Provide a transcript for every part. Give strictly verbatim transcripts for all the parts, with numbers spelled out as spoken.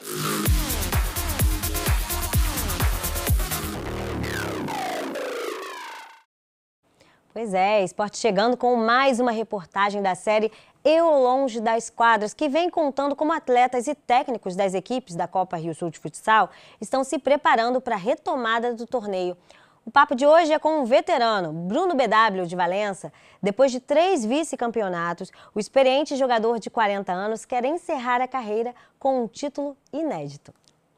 Pois é, esporte chegando com mais uma reportagem da série Eu Longe das Quadras, que vem contando como atletas e técnicos das equipes da Copa Rio Sul de Futsal estão se preparando para a retomada do torneio. O papo de hoje é com um veterano, Bruno B W de Valença. Depois de três vice-campeonatos, o experiente jogador de quarenta anos quer encerrar a carreira com um título inédito.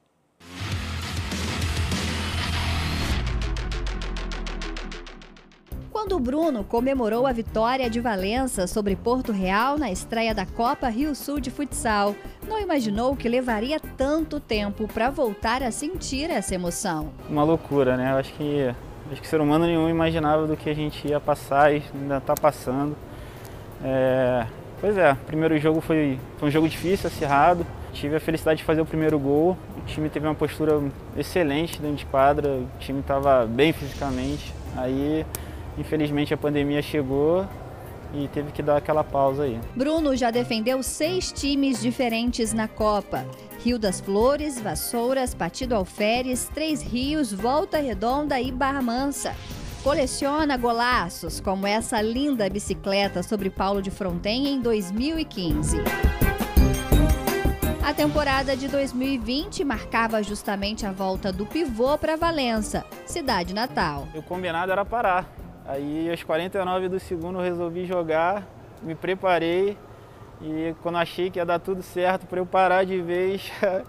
Quando o Bruno comemorou a vitória de Valença sobre Porto Real na estreia da Copa Rio Sul de Futsal, não imaginou que levaria tanto tempo para voltar a sentir essa emoção. Uma loucura, né? Eu acho que, acho que ser humano nenhum imaginava do que a gente ia passar e ainda está passando. É, pois é, o primeiro jogo foi, foi um jogo difícil, acirrado. Tive a felicidade de fazer o primeiro gol. O time teve uma postura excelente dentro de quadra, o time estava bem fisicamente. Aí, infelizmente, a pandemia chegou e teve que dar aquela pausa aí. Bruno já defendeu seis times diferentes na Copa. Rio das Flores, Vassouras, Partido Alferes, Três Rios, Volta Redonda e Barra Mansa. Coleciona golaços, como essa linda bicicleta sobre Paulo de Fronten em dois mil e quinze. A temporada de dois mil e vinte marcava justamente a volta do pivô para Valença, cidade natal. O combinado era parar. Aí, aos quarenta e nove do segundo, eu resolvi jogar, me preparei e quando achei que ia dar tudo certo para eu parar de vez.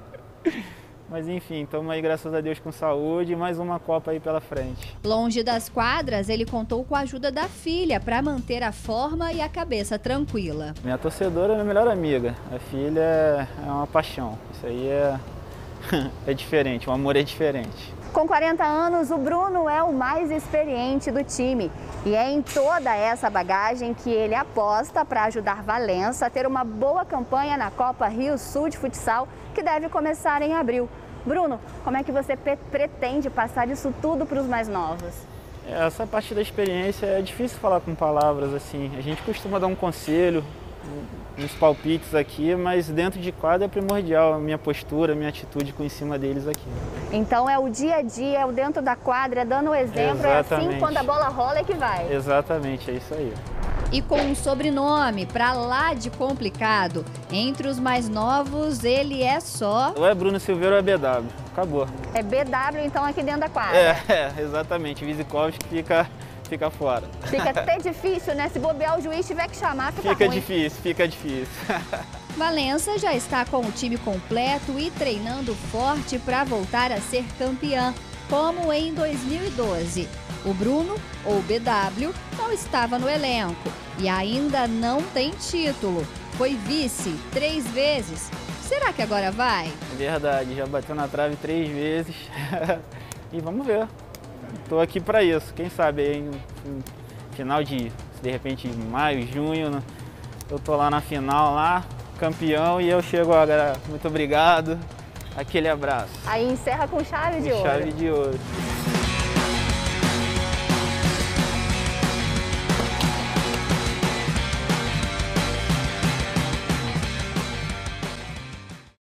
Mas enfim, estamos aí, graças a Deus, com saúde e mais uma Copa aí pela frente. Longe das quadras, ele contou com a ajuda da filha para manter a forma e a cabeça tranquila. Minha torcedora é minha melhor amiga. A filha é uma paixão. Isso aí é, é diferente, o amor é diferente. Com quarenta anos, o Bruno é o mais experiente do time e é em toda essa bagagem que ele aposta para ajudar Valença a ter uma boa campanha na Copa Rio Sul de Futsal, que deve começar em abril. Bruno, como é que você pretende passar isso tudo para os mais novos? Essa parte da experiência é difícil falar com palavras assim. A gente costuma dar um conselho, uns palpites aqui, mas dentro de quadra é primordial a minha postura, a minha atitude com em cima deles aqui. Então é o dia a dia, é o dentro da quadra, é dando o exemplo, Exatamente. É assim quando a bola rola é que vai. Exatamente, é isso aí. E com um sobrenome pra lá de complicado, entre os mais novos ele é só... Ou é Bruno Silveira ou é B W, acabou. É B W então aqui dentro da quadra. É, é exatamente, Vizikovski fica... Fica fora. Fica até difícil, né? Se bobear o juiz tiver que chamar, fica Fica ruim. difícil, fica difícil. Valença já está com o time completo e treinando forte para voltar a ser campeã, como em dois mil e doze. O Bruno, ou B W, não estava no elenco e ainda não tem título. Foi vice três vezes. Será que agora vai? Verdade, já bateu na trave três vezes. E vamos ver. Estou aqui para isso, quem sabe aí no final de, de repente, maio, junho, eu tô lá na final, lá, campeão, e eu chego agora, muito obrigado, aquele abraço. Aí encerra com chave de com ouro. Chave de ouro.